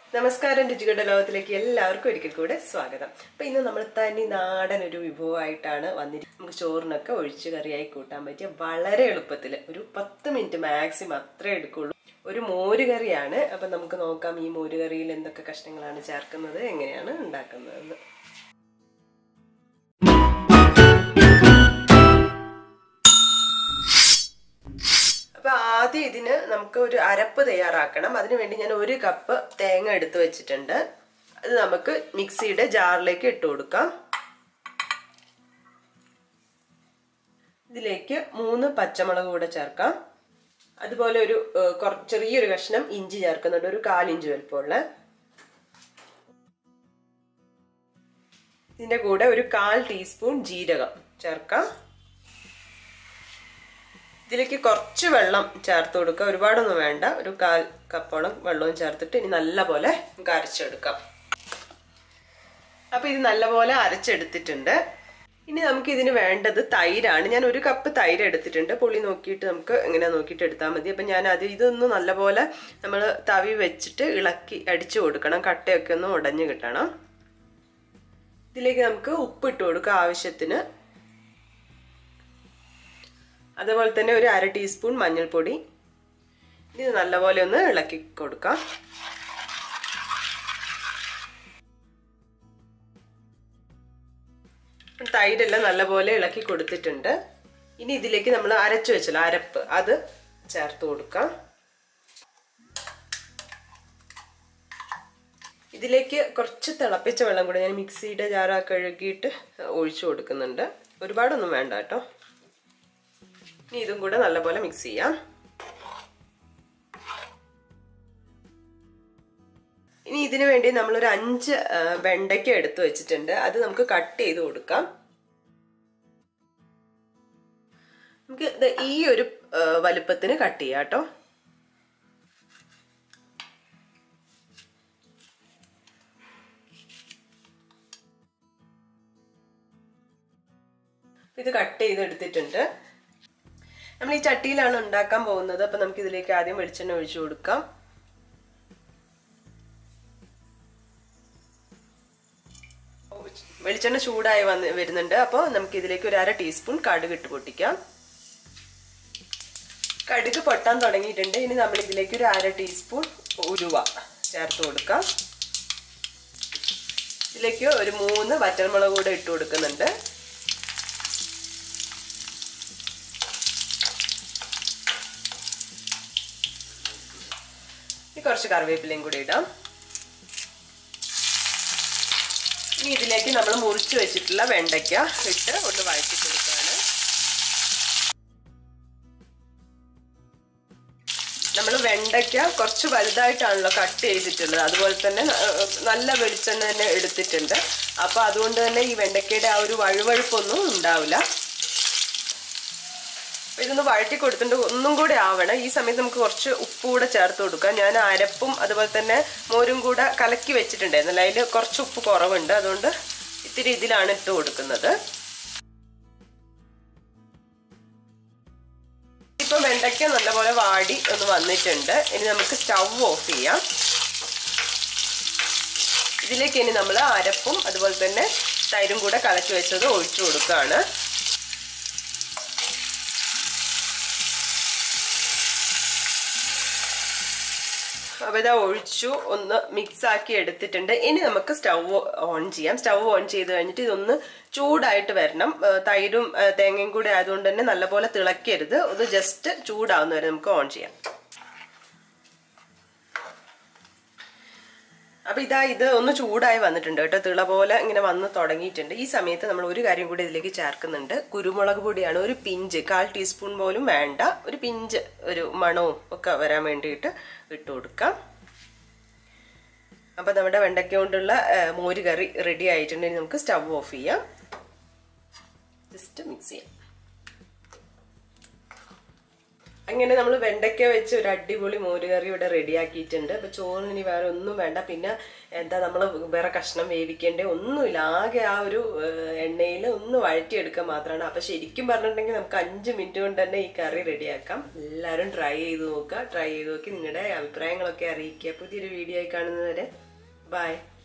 നമസ്കാരം രുചികളുടെ ലോകത്തിലേക്ക് എല്ലാവർക്കും ഒരിക്കൽ കൂടെ സ്വാഗതം. അപ്പോൾ ഇന്ന് നമ്മൾ തനി നാടൻ ഒരു വിഭവമായിട്ടാണ് വന്നിരിക്കുന്നത്. നമുക്ക് ചോറിനൊക്കെ ഒഴിച്ച് കറിയായി കൂട്ടാൻ പറ്റിയ വളരെ എളുപ്പത്തിൽ ഒരു 10 മിനിറ്റ് മാക്സിമം അത്രേ എടുക്കുള്ളൂ. ഒരു മോരുകറിയാണ്. അപ്പം നമുക്ക് നോക്കാം ഈ മോരുകറിയിൽ എന്തൊക്കെ കഷ്ണങ്ങളാണ് ചേർക്കുന്നത്, എങ്ങനെയാണ് ഉണ്ടാക്കുന്നതെന്ന്. അപ്പോൾ ആദ്യം ഇതിന് നമുക്ക് ഒരു അരപ്പ് തയ്യാറാക്കണം. അതിനുവേണ്ടി ഞാൻ 1 കപ്പ് തേങ്ങ എടുത്ത് വെച്ചിട്ടുണ്ട്. അത് നമുക്ക് മിക്സിയുടെ ജാറിലേക്ക് ഇട്ട് കൊടുക്കാം. ഇതിലേക്ക് 3 പച്ചമുളക് കൂടെ ചേർക്കാം. അതുപോലെ ഒരു ചെറിയൊരു കഷ്ണം ഇഞ്ചി ചേർക്കുന്നുണ്ട്, ഒരു 1/4 ഇഞ്ച് വലുപ്പമുള്ള. ഇതിന്റെ കൂടെ ഒരു 1/4 ടീസ്പൂൺ ജീരകം ചേർക്കാം. ഇതിലേക്ക് കുറച്ച് വെള്ളം ചേർത്ത് കൊടുക്കുക, ഒരുപാടൊന്നും വേണ്ട. ഒരു 1/4 കപ്പോളം വെള്ളവും ചേർത്തിട്ട് ഇനി നല്ലപോലെ നമുക്ക് അരച്ചെടുക്കാം. അപ്പൊ ഇത് നല്ലപോലെ അരച്ചെടുത്തിട്ടുണ്ട്. ഇനി നമുക്ക് ഇതിന് വേണ്ടത് തൈരാണ്. ഞാൻ 1 കപ്പ് തൈര് എടുത്തിട്ടുണ്ട്. പുളി നോക്കിയിട്ട് നമുക്ക് എങ്ങനെയാ നോക്കിയിട്ട് എടുത്താൽ മതി. അപ്പൊ ഞാൻ ഇതൊന്ന് നല്ലപോലെ നമ്മൾ തവി വെച്ചിട്ട് ഇളക്കി അടിച്ചു കൊടുക്കണം. കട്ടയൊക്കെ ഒന്ന് ഉടഞ്ഞു കിട്ടണം. ഇതിലേക്ക് നമുക്ക് ഉപ്പ് ഇട്ട് കൊടുക്കാം ആവശ്യത്തിന്. അതുപോലെ തന്നെ ഒരു 1/2 ടീസ്പൂൺ മഞ്ഞൾപ്പൊടി. ഇത് നല്ലപോലെ ഒന്ന് ഇളക്കി കൊടുക്കാം. തൈരെല്ലാം നല്ലപോലെ ഇളക്കി കൊടുത്തിട്ടുണ്ട്. ഇനി ഇതിലേക്ക് നമ്മൾ അരച്ചു വെച്ചല്ലോ അരപ്പ്, അത് ചേർത്ത് കൊടുക്കാം. ഇതിലേക്ക് കുറച്ച് തിളപ്പിച്ച വെള്ളം കൂടെ ഞാൻ മിക്സിയുടെ ജാറ കഴുകിയിട്ട് ഒഴിച്ചു കൊടുക്കുന്നുണ്ട്. ഒരുപാടൊന്നും വേണ്ട കേട്ടോ. ഇനി ഇതും കൂടെ നല്ലപോലെ മിക്സ് ചെയ്യാം. ഇനി ഇതിനു വേണ്ടി നമ്മളൊരു 5 വെണ്ടയ്ക്ക എടുത്ത് വെച്ചിട്ടുണ്ട്. അത് നമുക്ക് കട്ട് ചെയ്ത് കൊടുക്കാം. നമുക്ക് ഈ ഒരു വലുപ്പത്തിന് കട്ട് ചെയ്യാം കേട്ടോ. ഇത് കട്ട് ചെയ്തെടുത്തിട്ടുണ്ട്. നമ്മൾ ഈ ചട്ടിയിലാണ് ഉണ്ടാക്കാൻ പോകുന്നത്. അപ്പൊ നമുക്ക് ഇതിലേക്ക് ആദ്യം വെളിച്ചെണ്ണ ഒഴിച്ചു കൊടുക്കാം. വെളിച്ചെണ്ണ ചൂടായി വരുന്നുണ്ട്. അപ്പോൾ നമുക്ക് ഇതിലേക്ക് ഒരു 1/2 ടീസ്പൂൺ കടുക് ഇട്ട് പൊട്ടിക്കാം. കടുക് പൊട്ടാൻ തുടങ്ങിയിട്ടുണ്ട്. ഇനി നമ്മൾ ഇതിലേക്ക് ഒരു 1/2 ടീസ്പൂൺ ഉലുവ ചേർത്ത് കൊടുക്കാം. ഇതിലേക്ക് ഒരു 3 വറ്റൽമുളക് കൂടെ ഇട്ട് കൊടുക്കുന്നുണ്ട്. കുറച്ച് കറിവേപ്പിലയും കൂടി ഇടാം. ഇനി ഇതിലേക്ക് നമ്മൾ മുറിച്ച് വെച്ചിട്ടുള്ള വെണ്ടയ്ക്ക ഇട്ട് ഒന്ന് വഴറ്റി കൊടുക്കുകയാണ്. നമ്മൾ വെണ്ടയ്ക്ക കുറച്ച് വലുതായിട്ടാണല്ലോ കട്ട് ചെയ്തിട്ടുള്ളത്. അതുപോലെ തന്നെ നല്ല വെളിച്ചെണ്ണ തന്നെ എടുത്തിട്ടുണ്ട്. അപ്പോൾ അതുകൊണ്ട് തന്നെ ഈ വെണ്ടയ്ക്കയുടെ ആ ഒരു വഴുവഴുപ്പൊന്നും ഉണ്ടാവില്ല. ഇതൊന്ന് വഴറ്റി കൊടുത്തിട്ട് ഒന്നും കൂടെ ആവണം. ഈ സമയത്ത് നമുക്ക് കുറച്ച് ഉപ്പ് കൂടെ ചേർത്ത് കൊടുക്കാം. ഞാൻ അരപ്പും അതുപോലെ തന്നെ മോരും കൂടെ കലക്കി വെച്ചിട്ടുണ്ടായിരുന്നല്ലോ, അതിൽ കുറച്ച് ഉപ്പ് കുറവുണ്ട്. അതുകൊണ്ട് ഇത്തിരി ഇതിലാണ് ഇട്ട് കൊടുക്കുന്നത്. ഇപ്പം വെണ്ടയ്ക്ക നല്ലപോലെ വാടി ഒന്ന് വന്നിട്ടുണ്ട്. ഇനി നമുക്ക് സ്റ്റൗ ഓഫ് ചെയ്യാം. ഇതിലേക്ക് ഇനി നമ്മൾ അരപ്പും അതുപോലെ തന്നെ തൈരും കൂടെ കലക്കി വെച്ചത് ഒഴിച്ചു കൊടുക്കുകയാണ്. അപ്പോൾ ഇതാ ഒഴിച്ചു ഒന്ന് മിക്സ് ആക്കി എടുത്തിട്ടുണ്ട്. ഇനി നമുക്ക് സ്റ്റൗ ഓൺ ചെയ്യാം. സ്റ്റൗ ഓൺ ചെയ്ത് കഴിഞ്ഞിട്ട് ഇതൊന്ന് ചൂടായിട്ട് വരണം. തൈരും തേങ്ങയും കൂടെ ആയതുകൊണ്ട് തന്നെ നല്ലപോലെ തിളക്കരുത്. ഒന്ന് ജസ്റ്റ് ചൂടാവുന്ന വരെ നമുക്ക് ഓൺ ചെയ്യാം. അപ്പോൾ ഇത് ഒന്ന് ചൂടായി വന്നിട്ടുണ്ട് കേട്ടോ. തിള പോലെ ഇങ്ങനെ വന്ന് തുടങ്ങിയിട്ടുണ്ട്. ഈ സമയത്ത് നമ്മൾ ഒരു കാര്യം കൂടി ഇതിലേക്ക് ചേർക്കുന്നുണ്ട്. കുരുമുളക് പൊടിയാണ്. ഒരു പിഞ്ച്, 1/4 ടീസ്പൂൺ പോലും വേണ്ട, ഒരു പിഞ്ച്, ഒരു മണവും ഒക്കെ വരാൻ വേണ്ടിയിട്ട് ഇട്ട് കൊടുക്കാം. അപ്പം നമ്മുടെ വെണ്ടയ്ക്ക കൊണ്ടുള്ള മോര് കറി റെഡി ആയിട്ടുണ്ടെങ്കിൽ നമുക്ക് സ്റ്റവ് ഓഫ് ചെയ്യാം. ജസ്റ്റ് മിക്സ് ചെയ്യാം. അങ്ങനെ നമ്മൾ വെണ്ടയ്ക്ക വെച്ച് ഒരു അടിപൊളി മോരുകറി ഇവിടെ റെഡിയാക്കിയിട്ടുണ്ട്. അപ്പൊ ചോറിന് ഇനി വേറെ ഒന്നും വേണ്ട. പിന്നെ എന്താ നമ്മൾ വേറെ കഷ്ണം വേവിക്കേണ്ടേ ഒന്നുമില്ല. ആകെ ആ ഒരു എണ്ണയിൽ ഒന്ന് വഴറ്റിയെടുക്കുക മാത്രമാണ്. അപ്പൊ ശരിക്കും പറഞ്ഞിട്ടുണ്ടെങ്കിൽ നമുക്ക് 5 മിനിറ്റ് കൊണ്ട് തന്നെ ഈ കറി റെഡിയാക്കാം. എല്ലാവരും ട്രൈ ചെയ്ത് നോക്കുക. ട്രൈ ചെയ്ത് നോക്കി നിങ്ങളുടെ അഭിപ്രായങ്ങളൊക്കെ അറിയിക്കുക. പുതിയൊരു വീഡിയോ ആയി കാണുന്നവരെ ബൈ.